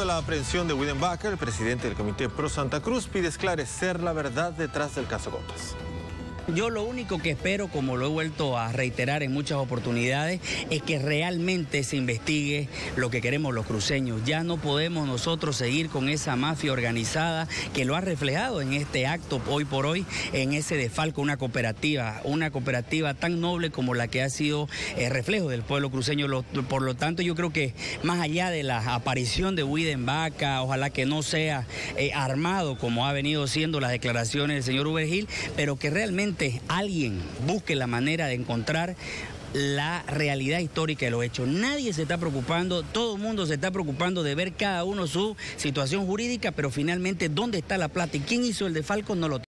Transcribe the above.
la aprehensión de William Baca, el presidente del Comité Pro Santa Cruz pide esclarecer la verdad detrás del caso Gotas. Yo lo único que espero, como lo he vuelto a reiterar en muchas oportunidades, es que realmente se investigue lo que queremos los cruceños. Ya no podemos nosotros seguir con esa mafia organizada que lo ha reflejado en este acto hoy por hoy, en ese desfalco, una cooperativa tan noble como la que ha sido reflejo del pueblo cruceño. Por lo tanto, yo creo que más allá de la aparición de William Baca, ojalá que no sea armado como ha venido siendo las declaraciones del señor Uber Gil, pero que realmente alguien busque la manera de encontrar la realidad histórica de los hechos. Nadie se está preocupando, todo el mundo se está preocupando de ver cada uno su situación jurídica, pero finalmente dónde está la plata y quién hizo el desfalco no lo